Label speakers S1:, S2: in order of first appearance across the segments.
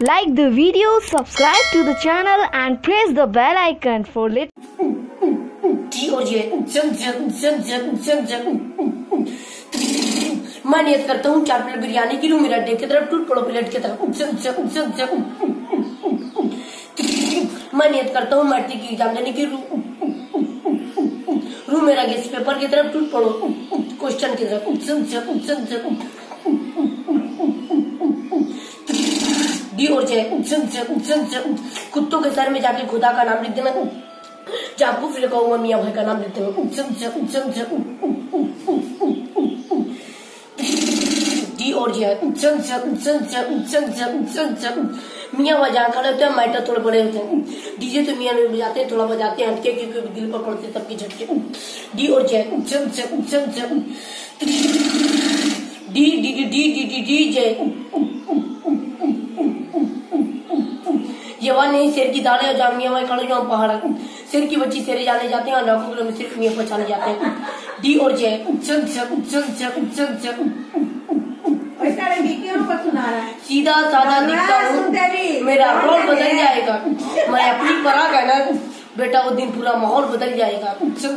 S1: Like the video, subscribe to the channel and press the bell icon for
S2: मैं नियत करता हूँ 4 plate biryani की लूं, मेरा डेक की तरफ टूट पड़ो प्लेट की तरफ। मैं नियत करता हूँ मैट्रिक की एग्जाम देने की रू मेरा गेस्ट पेपर की तरफ टूट पड़ो क्वेश्चन की तरफ। डी और जे कुत्तों के सर में जाके खुदा का नाम लिख देना, चाकू फिर कहूँगा मियाँ भाई का नाम लिख देना। डी और जे मियाँ भाई जहाँ खड़े होते हैं मैटर थोड़े बड़े होते हैं, डीजे तो मियाँ नहीं बजाते हैं, थोड़ा बजाते हैं हटके क्योंकि दिल पर पड़ते तब की झटके। डी और J D D D D D D D J ये वाला नहीं शेर की दाढ़े और जहाँ मियाँ भाई खड़े जो पहाड़ शेर की बच्ची शेरे जाने जाते हैं और लाखों किलोमीटर सिर्फ मियाँ पहचाने जाते हैं। डी और जे सीधा साधा दिखता हूँ, मेरा रोल बदल जाएगा, मैं अपनी पराग है ना बेटा, वो दिन पूरा माहौल बदल जाएगा।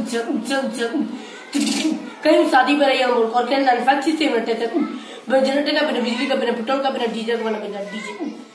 S2: कहीं शादी पे रही और कहीं मैन्युफैक्चरिंग से जनरेटर का बिना बिजली का बिना पेट्रोल का बिना डीजल का बिना डीजे।